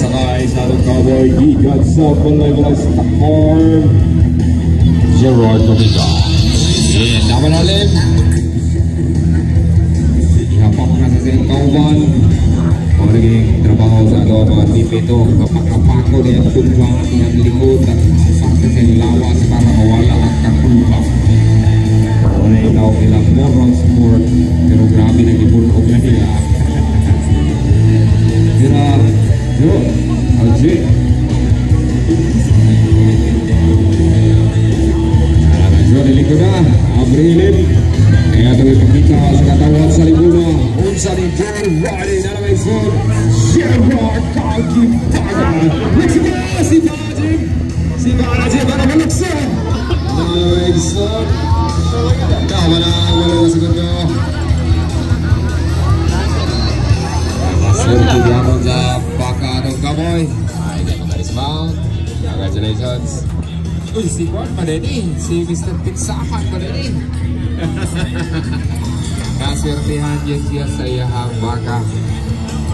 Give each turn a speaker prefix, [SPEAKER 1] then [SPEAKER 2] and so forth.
[SPEAKER 1] sakay sa atong cowboy gikan sa Palaybas Farm Gerard Domingo. Daman alim ihapak na sa silang kauban o naging trabaho sa ato mga tipito kapakapako niya at tumbang niyang likod at sakta sa lawas para mawala ang kakulupak. Wala ikaw ilang moral sport pero grabe na gibunog na nila. Kira yun Alji Johnny Likuna Abrilin kaya ito ipakita sa katawan sa libuna unsa ni Johnny Riley na naman son Gerard Kalkipaga si Balaji para maluksan naman son tama na wala na segundo Serti diamond sa baka atong kaboy ay ganun na dismount congratulations. Uy, si Juan pa din si Mr. Pitsahan pa din kaswertihan yan siya sa iyahang baka